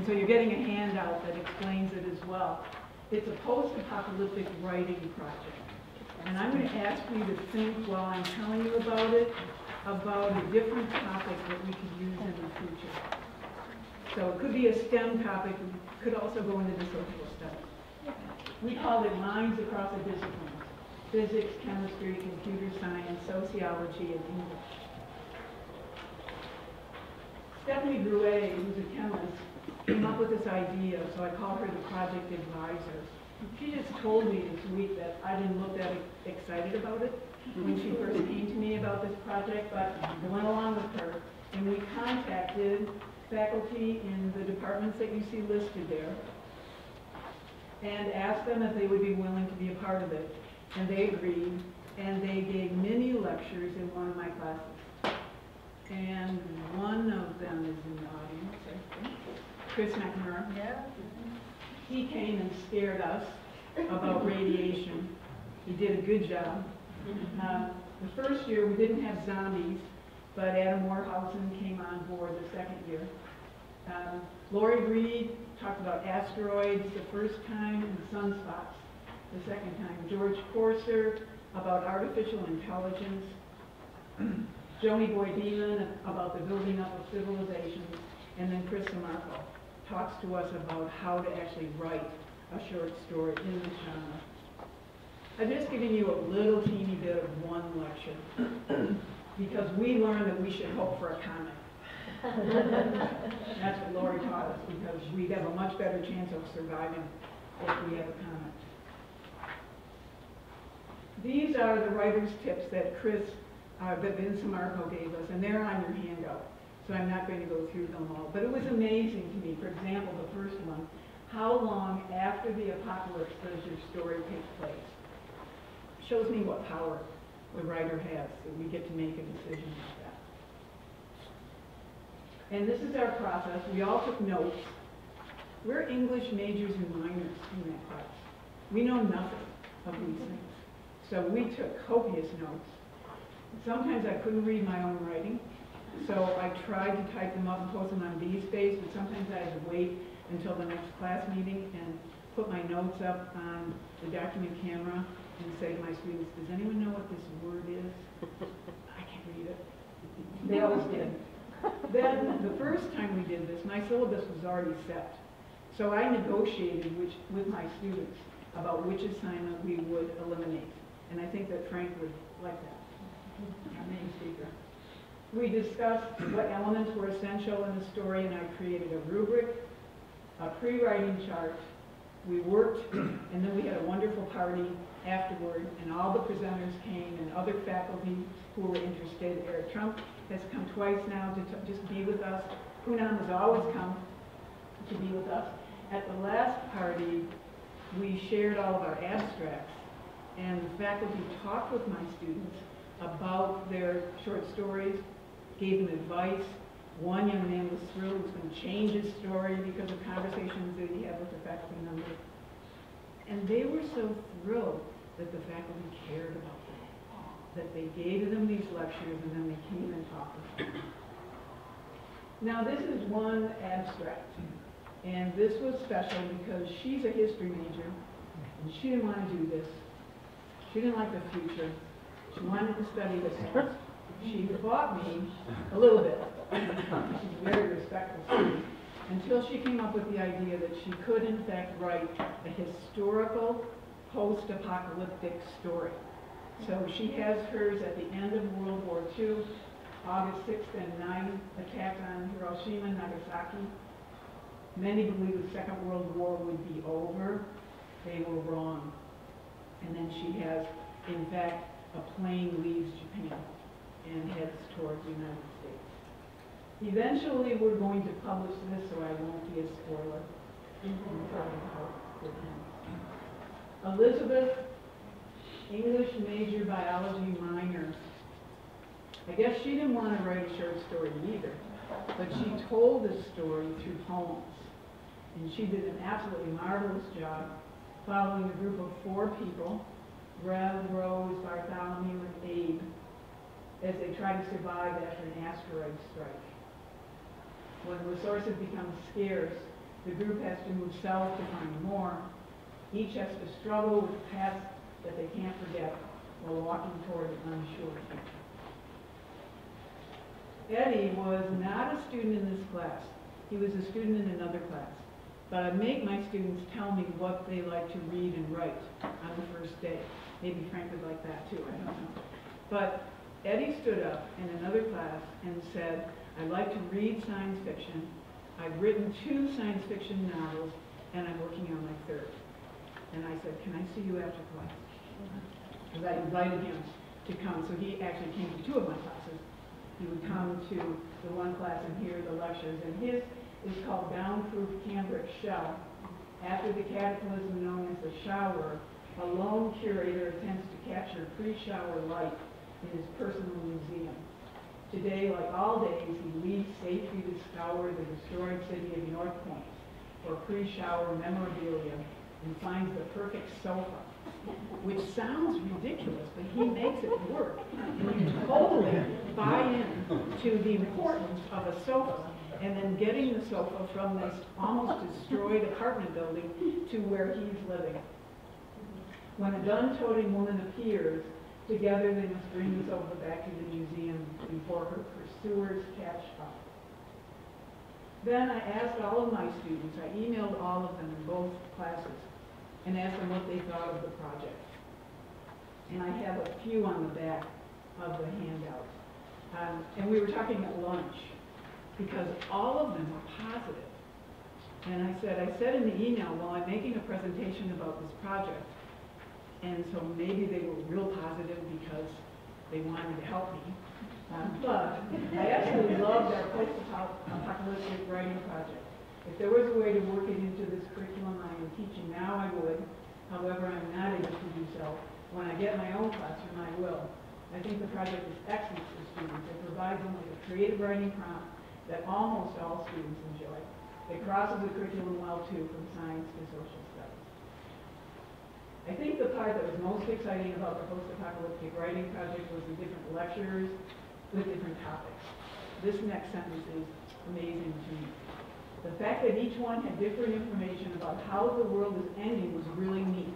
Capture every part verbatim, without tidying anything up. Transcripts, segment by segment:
And so you're getting a handout that explains it as well. It's a post-apocalyptic writing project. And I'm going to ask you to think while I'm telling you about it, about a different topic that we could use in the future. So it could be a STEM topic, it could also go into the social studies. We call it lines across the disciplines: physics, chemistry, computer science, sociology, and English. Stephanie Drouet, who's a chemist, came up with this idea, so I call her the project advisor. She just told me this week that I didn't look that excited about it when she first came to me about this project, but I went along with her, and we contacted faculty in the departments that you see listed there and asked them if they would be willing to be a part of it. And they agreed, and they gave mini lectures in one of my classes. And one of them is in the audience, I think. Chris McNamara. Yeah. He came and scared us about radiation. He did a good job. Uh, the first year we didn't have zombies, but Adam Warhausen came on board the second year. Uh, Lori Reed talked about asteroids the first time and sunspots the second time. George Corser about artificial intelligence. Joni Boyd-Beeman about the building up of civilizations. And then Chris Samarco talks to us about how to actually write a short story in this genre. I've just given you a little teeny bit of one lecture because we learned that we should hope for a comic. That's what Lori taught us, because we have a much better chance of surviving if we have a comic. These are the writer's tips that Chris, uh, that Vince Samarco gave us, and they're on your handout. So I'm not going to go through them all. But it was amazing to me. For example, the first one, how long after the apocalypse does your story take place? Shows me what power the writer has, that we get to make a decision like that. And this is our process. We all took notes. We're English majors and minors in that class. We know nothing of these things. So we took copious notes. Sometimes I couldn't read my own writing. So I tried to type them up and post them on B-Space, but sometimes I had to wait until the next class meeting and put my notes up on the document camera and say to my students, does anyone know what this word is? I can't read it. They always did. Then the first time we did this, my syllabus was already set. So I negotiated which, with my students about which assignment we would eliminate. And I think that Frank would like that, our main speaker. We discussed what elements were essential in the story, and I created a rubric, a pre-writing chart. We worked, and then we had a wonderful party afterward, and all the presenters came, and other faculty who were interested. Eric Trump has come twice now to t just be with us. Poonam has always come to be with us. At the last party, we shared all of our abstracts, and the faculty talked with my students about their short stories, gave them advice. One young man was thrilled he was going to change his story because of conversations that he had with the faculty member. And they were so thrilled that the faculty cared about them, that they gave them these lectures and then they came and talked with them. Now this is one abstract, and this was special because she's a history major and she didn't want to do this. She didn't like the future. She wanted to study the past. She fought me a little bit. She's a very respectful student, until she came up with the idea that she could in fact write a historical post-apocalyptic story. So she has hers at the end of World War Two, August sixth and ninth, attack on Hiroshima and Nagasaki. Many believed the Second World War would be over. They were wrong. And then she has, in fact, a plane leaves Japan and heads toward the United States. Eventually, we're going to publish this, so I won't be a spoiler. Elizabeth, English major, biology minor. I guess she didn't want to write a short story either, but she told the story through poems. And she did an absolutely marvelous job following a group of four people, Rev, Rose, Bartholomew, and Abe, as they try to survive after an asteroid strike. When resources become scarce, The group has to move south to find more. Each has to struggle with paths that they can't forget while walking toward an unsure future. Eddie was not a student in this class. He was a student in another class. But I make my students tell me what they like to read and write on the first day. Maybe Frank would like that too, I don't know. But Eddie stood up in another class and said, I like to read science fiction. I've written two science fiction novels, and I'm working on my third. And I said, can I see you after class? Because I invited him to come. So he actually came to two of my classes. He would come to the one class and hear the lectures. And his is called Downproof Cambric Shell. After the cataclysm known as the shower, a lone curator attempts to capture pre-shower light in his personal museum. Today, like all days, he leaves safely to scour the destroyed city of North Point for pre-shower memorabilia and finds the perfect sofa, which sounds ridiculous, but he makes it work. And you totally buy in to the importance of a sofa, and then getting the sofa from this almost destroyed apartment building to where he's living. When a gun-toting woman appears, together they must bring the sofa back to the museum before her pursuers catch up. Then I asked all of my students, I emailed all of them in both classes, and asked them what they thought of the project. And I have a few on the back of the handout. Um, and we were talking at lunch, because all of them were positive. And I said, I said in the email, well, I'm making a presentation about this project. And so maybe they were real positive because they wanted to help me. Um, but I absolutely loved our post-apocalyptic writing project. If there was a way to work it into this curriculum I am teaching now, I would. However, I'm not able to do so. When I get my own classroom, I will. I think the project is excellent for students. It provides them with a creative writing prompt that almost all students enjoy. It crosses the curriculum well, too, from science to social studies. I think the part that was most exciting about the post-apocalyptic writing project was the different lectures with different topics. This next sentence is amazing to me. The fact that each one had different information about how the world is ending was really neat.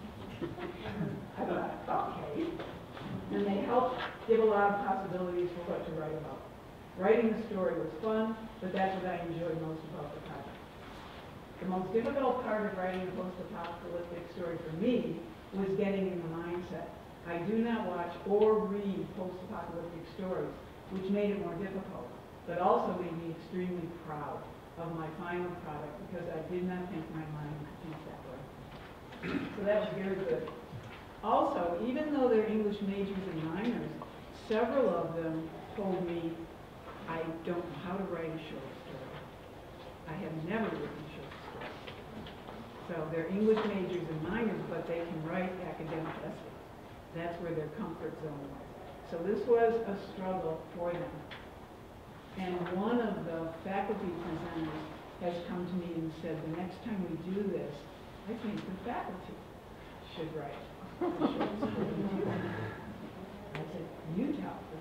I thought, okay. And they helped give a lot of possibilities for what to write about. Writing the story was fun, but that's what I enjoyed most about the project. The most difficult part of writing a post-apocalyptic story for me was getting in the mindset. I do not watch or read post-apocalyptic stories, which made it more difficult, but also made me extremely proud of my final product because I did not think my mind would think that way. So that was very good. Also, even though they're English majors and minors, several of them told me, I don't know how to write a short story. I have never written a short story. So they're English majors and minors, but they can write academic essays. That's where their comfort zone was. So this was a struggle for them. And one of the faculty presenters has come to me and said, the next time we do this, I think the faculty should write a short story. I said, you tell the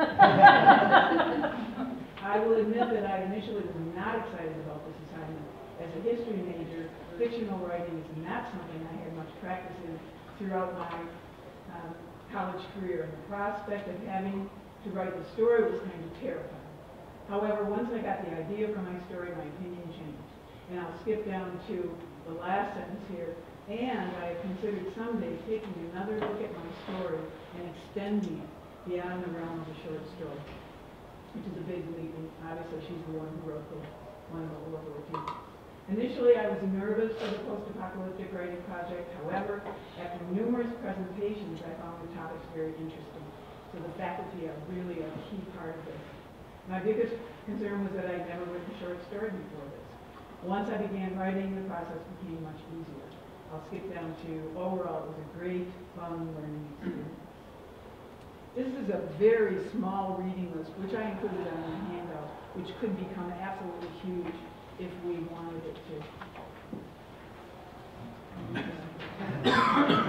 I will admit that I initially was not excited about this assignment. As a history major, fictional writing is not something I had much practice in throughout my um, college career. And the prospect of having to write the story was kind of terrifying. However, once I got the idea for my story, my opinion changed. And I'll skip down to the last sentence here. And I have considered someday taking another look at my story and extending it beyond the realm of a short story, which is a big leap. And obviously, she's the one who wrote the one about World War Two. Initially, I was nervous for the post-apocalyptic writing project. However, after numerous presentations, I found the topics very interesting. So the faculty are really a key part of this. My biggest concern was that I'd never written a short story before this. Once I began writing, the process became much easier. I'll skip down to overall, it was a great, fun learning experience. This is a very small reading list, which I included on the handout, which could become absolutely huge if we wanted it to.